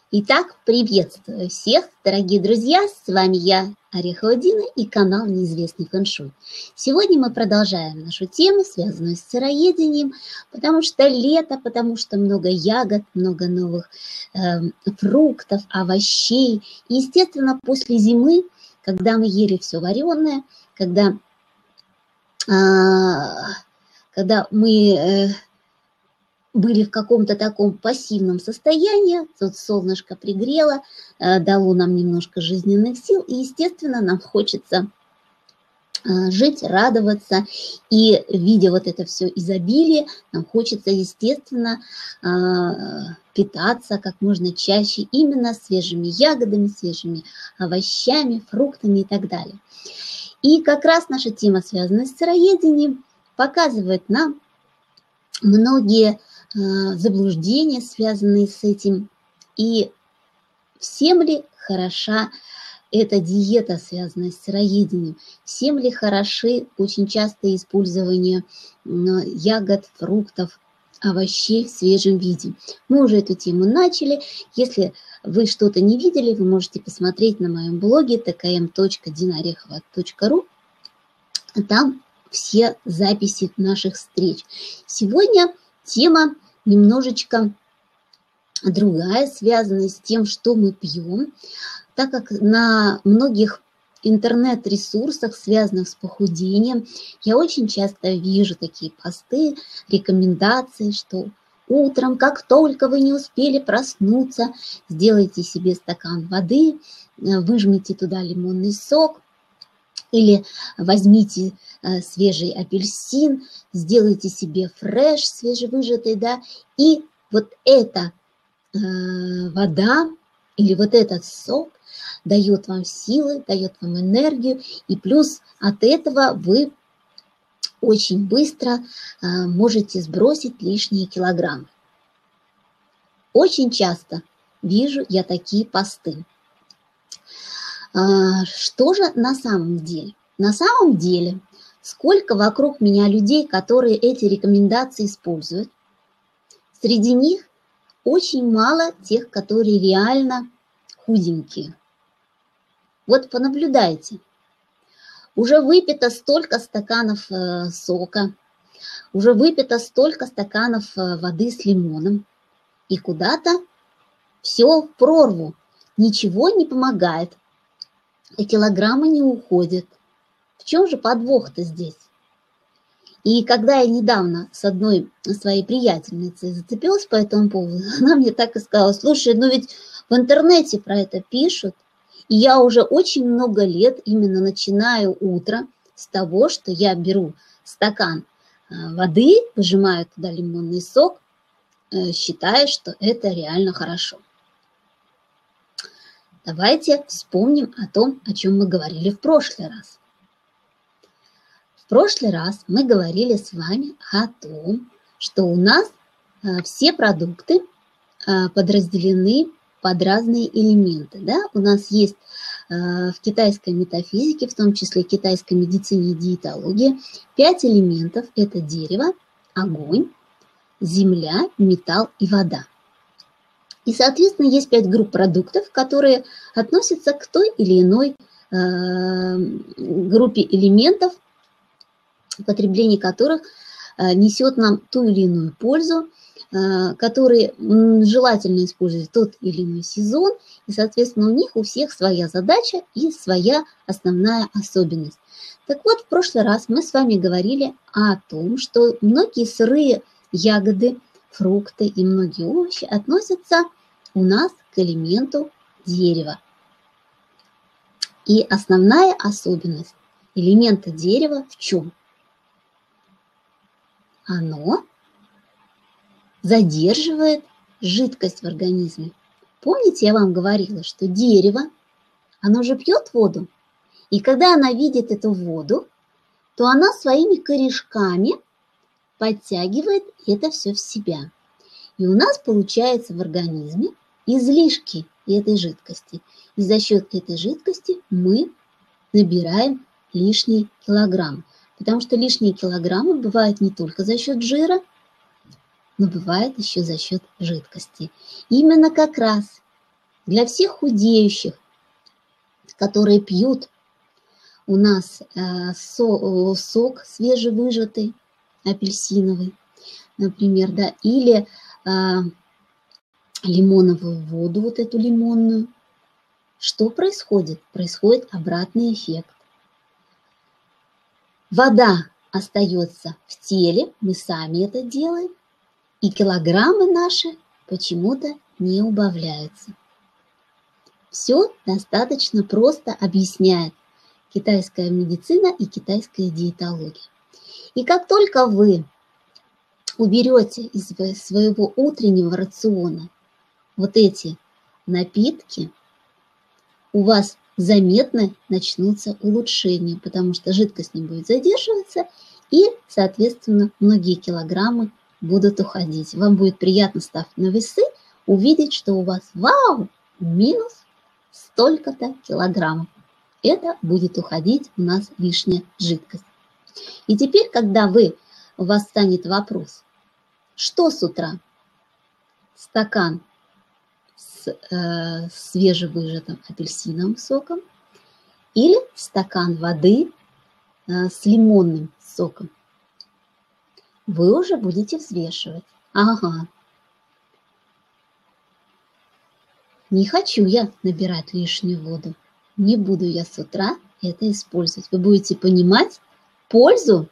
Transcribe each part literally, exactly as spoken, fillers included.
Итак, приветствую всех, дорогие друзья, с вами я, Орехова Дина, и канал «Неизвестный фэн-шуй». Сегодня мы продолжаем нашу тему, связанную с сыроедением, потому что лето, потому что много ягод, много новых э, фруктов, овощей. И, естественно, после зимы, когда мы ели все вареное, когда, э, когда мы... Э, были в каком-то таком пассивном состоянии, тут солнышко пригрело, дало нам немножко жизненных сил, и, естественно, нам хочется жить, радоваться, и, видя вот это все изобилие, нам хочется, естественно, питаться как можно чаще именно свежими ягодами, свежими овощами, фруктами и так далее. И как раз наша тема, связанная с сыроедением, показывает нам многие заблуждения, связанные с этим, и всем ли хороша эта диета, связанная с сыроедением, всем ли хороши очень частое использование ягод, фруктов, овощей в свежем виде. Мы уже эту тему начали. Если вы что-то не видели, вы можете посмотреть на моем блоге тэ ка эм точка динарехова точка ру. Там все записи наших встреч. Сегодня тема немножечко другая, связанная с тем, что мы пьем, так как на многих интернет-ресурсах, связанных с похудением, я очень часто вижу такие посты, рекомендации, что утром, как только вы не успели проснуться, сделайте себе стакан воды, выжмите туда лимонный сок, или возьмите э, свежий апельсин, сделайте себе фреш свежевыжатый, да, и вот эта э, вода или вот этот сок дает вам силы, дает вам энергию, и плюс от этого вы очень быстро э, можете сбросить лишние килограммы. Очень часто вижу я такие посты. Что же на самом деле? На самом деле, сколько вокруг меня людей, которые эти рекомендации используют, среди них очень мало тех, которые реально худенькие. Вот понаблюдайте. Уже выпито столько стаканов сока, уже выпито столько стаканов воды с лимоном, и куда-то все в прорву, ничего не помогает. И килограммы не уходят. В чем же подвох-то здесь? И когда я недавно с одной своей приятельницей зацепилась по этому поводу, она мне так и сказала: слушай, ну ведь в интернете про это пишут, и я уже очень много лет именно начинаю утро с того, что я беру стакан воды, выжимаю туда лимонный сок, считая, что это реально хорошо. Давайте вспомним о том, о чем мы говорили в прошлый раз. В прошлый раз мы говорили с вами о том, что у нас все продукты подразделены под разные элементы. Да? У нас есть в китайской метафизике, в том числе китайской медицине и диетологии, пять элементов. Это дерево, огонь, земля, металл и вода. И, соответственно, есть пять групп продуктов, которые относятся к той или иной э, группе элементов, потребление которых э, несет нам ту или иную пользу, э, которые м, желательно использовать в тот или иной сезон, и, соответственно, у них у всех своя задача и своя основная особенность. Так вот, в прошлый раз мы с вами говорили о том, что многие сырые ягоды, фрукты и многие овощи относятся у нас к элементу дерева. И основная особенность элемента дерева в чем? Оно задерживает жидкость в организме. Помните, я вам говорила, что дерево, оно же пьет воду, и когда она видит эту воду, то она своими корешками подтягивает это все в себя. И у нас получается в организме излишки этой жидкости. И за счет этой жидкости мы набираем лишние килограммы. Потому что лишние килограммы бывают не только за счет жира, но бывает еще за счет жидкости. Именно как раз Для всех худеющих, которые пьют у нас э, со, сок свежевыжатый, апельсиновый, например, да, или э, лимоновую воду, вот эту лимонную, что происходит? Происходит обратный эффект. Вода остается в теле, мы сами это делаем, и килограммы наши почему-то не убавляются. Все достаточно просто объясняет китайская медицина и китайская диетология. И как только вы уберете из своего утреннего рациона вот эти напитки, у вас заметно начнутся улучшения, потому что жидкость не будет задерживаться, и, соответственно, многие килограммы будут уходить. Вам будет приятно, став на весы, увидеть, что у вас, вау, минус столько-то килограммов. Это будет уходить у нас лишняя жидкость. И теперь, когда вы, у вас станет вопрос, что с утра? Стакан с э, свежевыжатым апельсиновым соком или стакан воды э, с лимонным соком? Вы уже будете взвешивать. Ага. Не хочу я набирать лишнюю воду. Не буду я с утра это использовать. Вы будете понимать пользу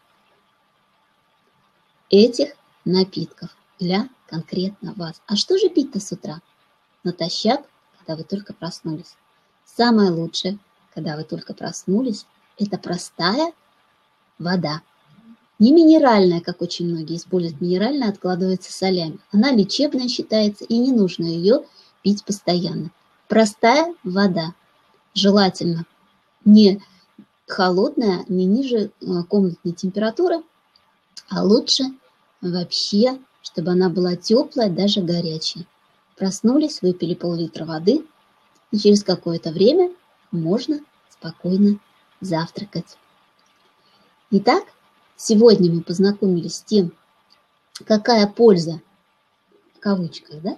этих напитков для конкретно вас. А что же пить-то с утра? Натощак, когда вы только проснулись. Самое лучшее, когда вы только проснулись, это простая вода. Не минеральная, как очень многие используют. Минеральная откладывается солями. Она лечебная считается, и не нужно ее пить постоянно. Простая вода. Желательно не холодная, не ниже комнатной температуры, а лучше вообще, чтобы она была теплая, даже горячая. Проснулись, выпили пол-литра воды, и через какое-то время можно спокойно завтракать. Итак, сегодня мы познакомились с тем, какая польза, в кавычках, да,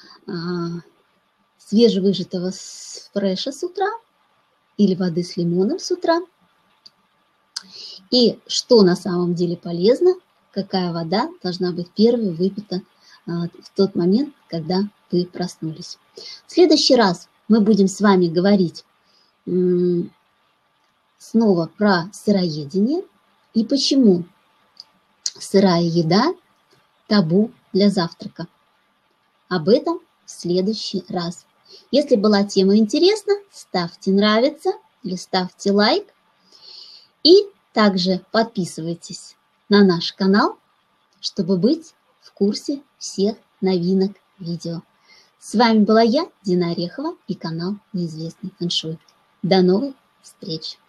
свежевыжатого фреша с утра или воды с лимоном с утра. И что на самом деле полезно, какая вода должна быть первой выпита в тот момент, когда вы проснулись. В следующий раз мы будем с вами говорить снова про сыроедение и почему сырая еда табу для завтрака. Об этом в следующий раз. Если была тема интересна, ставьте нравится или ставьте лайк. И также подписывайтесь на наш канал, чтобы быть в курсе всех новинок видео. С вами была я, Дина Орехова, и канал Неизвестный фэн шуй. До новых встреч!